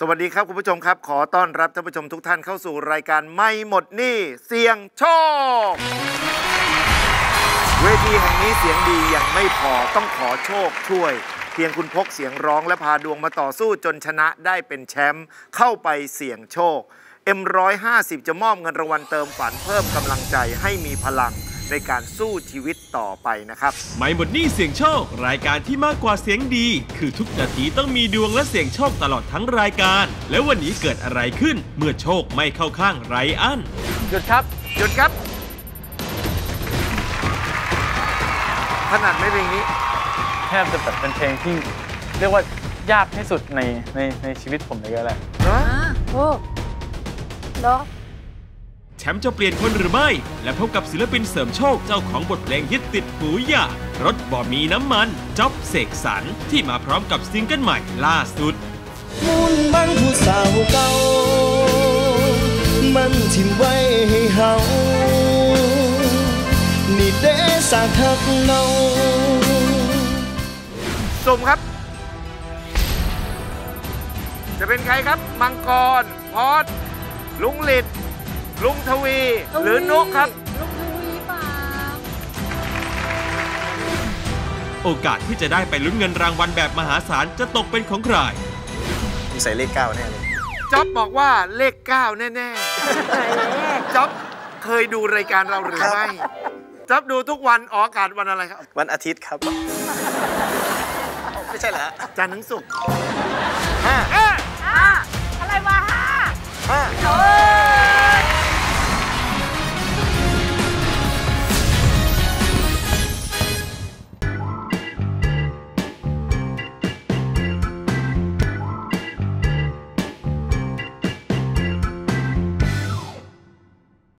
วัสดีครับคุณผู้ชมครับขอต้อนรับท่านผู้ชมทุกท่านเข้าสู่รายการไม่หมดหนี้เสี่ยงโชคเวทีแห่งนี้เสียงดียังไม่พอต้องขอโชคช่วยเพียงคุณพกเสียงร้องและพาดวงมาต่อสู้จนชนะได้เป็นแชมป์เข้าไปเสี่ยงโชค M150 จะมอบเงินรางวัลเติมฝันเพิ่มกำลังใจให้มีพลังในการสู้ชีวิตต่อไปนะครับไม่หมดหนี้เสี่ยงโชครายการที่มากกว่าเสียงดีคือทุกนาทีต้องมีดวงและเสี่ยงโชคตลอดทั้งรายการและวันนี้เกิดอะไรขึ้นเมื่อโชคไม่เข้าข้างไรอันหยุดครับหยุดครับถนัดไหมเพลงนี้แทบจะแบบเป็นเพลงที่เรียกว่ายากที่สุดในชีวิตผมเลยก็แล้วโอ้เนาะแชมป์จะเปลี่ยนคนหรือไม่และพบกับศิลปินเสริมโชคเจ้าของบทเพลงฮิตติดหูอย่างรถบ่มีน้ำมันจ๊อบเสกสรรที่มาพร้อมกับซิงเกิลใหม่ล่าสุดมุนบังผู้สาวเก่ามันทิ่มไว้ให้เฮานี่เด้สากทักเนาสุ่มครับจะเป็นใครครับมังกรพอดลุงหลิดลุงทวีหรือนุครับลุงทวีป่าโอกาสที่จะได้ไปลุ้นเงินรางวัลแบบมหาศาลจะตกเป็นของใครใส่เลข9แน่เลยจ๊อบบอกว่าเลข9แน่ๆจ๊อบเคยดูรายการเราหรือไม่จ๊อบดูทุกวันออกอากาศวันอะไรครับวันอาทิตย์ครับไม่ใช่เหรอจันทร์ถึงศุกร์อะไรวะ5